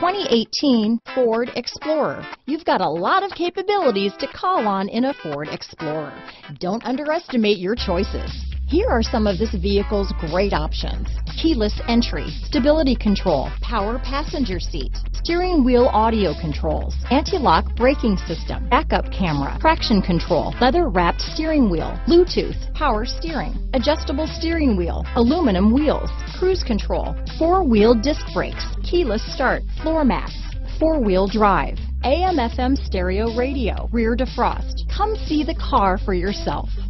2018 Ford Explorer. You've got a lot of capabilities to call on in a Ford Explorer. Don't underestimate your choices. Here are some of this vehicle's great options: keyless entry, stability control, power passenger seat, steering wheel audio controls, anti-lock braking system, backup camera, traction control, leather-wrapped steering wheel, Bluetooth, power steering, adjustable steering wheel, aluminum wheels, cruise control, four-wheel disc brakes, keyless start, floor mats, four-wheel drive, AM/FM stereo radio, rear defrost. Come see the car for yourself.